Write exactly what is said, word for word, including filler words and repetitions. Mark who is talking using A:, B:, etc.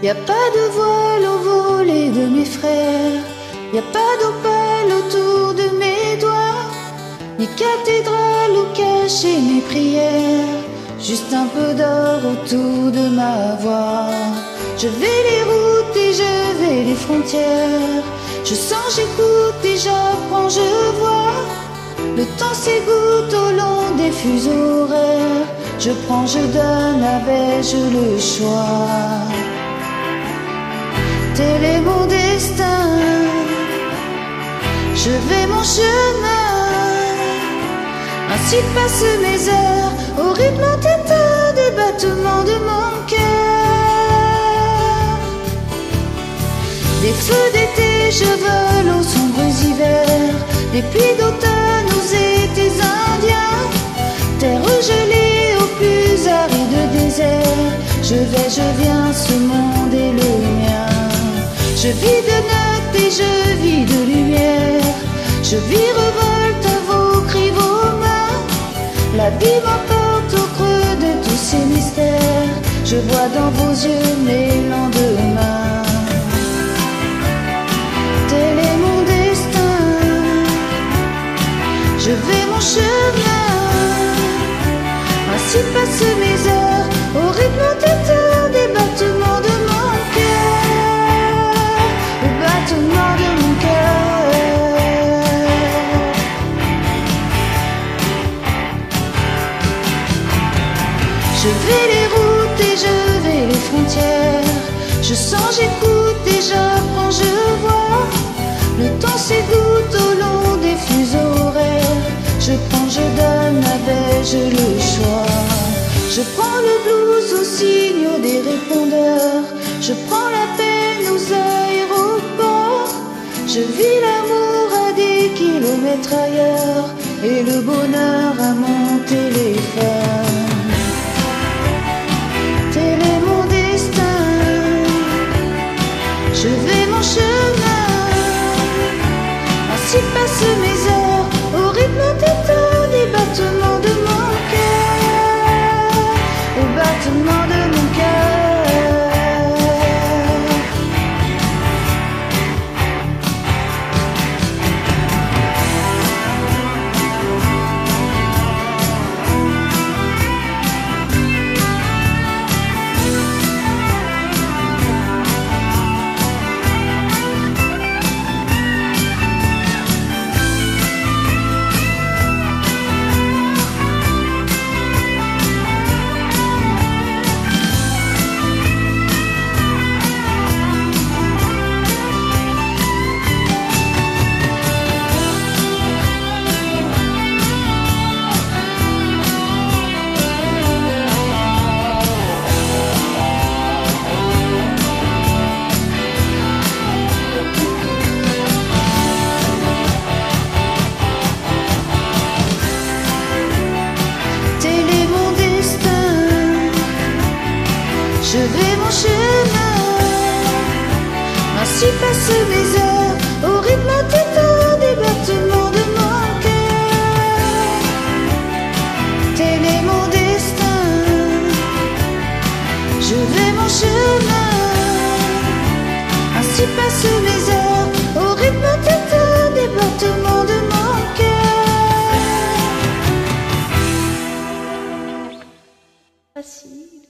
A: Y a pas de voile au volet de mes frères, y a pas d'opale autour de mes doigts, ni cathédrale où cacher mes prières, juste un peu d'or autour de ma voix. Je vais les routes et je vais les frontières, je sens, j'écoute et j'apprends, je vois. Le temps s'égoutte au long des fuseaux horaires, je prends, je donne, avais-je le choix? Tel est mon destin, je vais mon chemin, ainsi passent mes heures, au rythme entêtant des battements de mon cœur. Des feux d'été, je vole aux sombres hivers, des pluies d'automne aux étés indiens, terre gelée au plus aride désert, je vais, je viens, ce monde est le mien. Je vis de notes et je vis de lumière, je vis révolte à vos cris, vos mains. La vie m'emporte au creux de tous ces mystères, je vois dans vos yeux mes lendemains. Tel est mon destin, je vais mon chemin, ainsi passent mes heures, au rythme entêtant des battements de mon cœur, au battement de mon cœur. Je vais les routes et je vais les frontières, je sens, j'écoute et j'apprends, je vois. Le temps s'égoutte au long des fuseaux horaires, je prends, je donne, avais-je le choix? Je prends le blues aux signaux des répondeurs, je prends la peine aux aéroports, je vis l'amour à des kilomètres ailleurs et le bonheur à mon téléphone. Tel est mon destin, je vais mon chemin, ainsi passent mes heures, au rythme entêtant des battements de mon cœur, au battement de mon cœur. Je vais mon chemin, ainsi passent mes heures, au rythme entêtant des battements de mon cœur. Tel est mon destin, je vais mon chemin, ainsi passent mes heures, au rythme entêtant des battements de mon cœur. Assis.